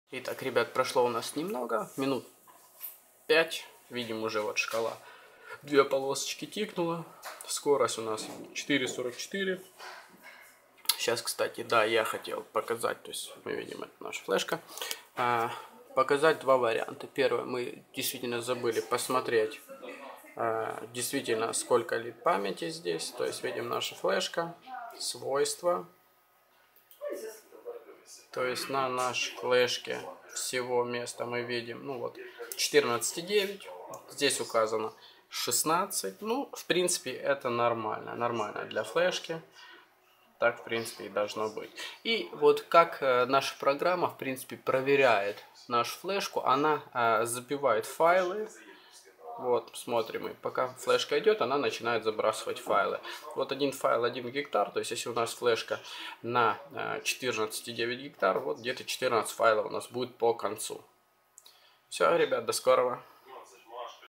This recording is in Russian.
Итак, ребят, прошло у нас немного, минут 5. Видим, уже вот шкала. 2 полосочки тикнула. Скорость у нас 4,44. Сейчас, кстати, да, я хотел показать, то есть мы видим, это наша флешка. Показать два варианта. Первое, мы действительно забыли посмотреть, действительно, сколько лит памяти здесь. То есть видим наша флешка, свойства. То есть на нашей флешке всего места мы видим, ну вот, 14,9. Здесь указано 16. Ну, в принципе, это нормально. Нормально для флешки. Так, в принципе, и должно быть. И вот как наша программа, в принципе, проверяет нашу флешку. Она забивает файлы. Вот, смотрим, и пока флешка идет, она начинает забрасывать файлы. Вот один файл 1 гектар, то есть если у нас флешка на 14,9 гектар, вот где-то 14 файлов у нас будет по концу. Все, ребят, до скорого.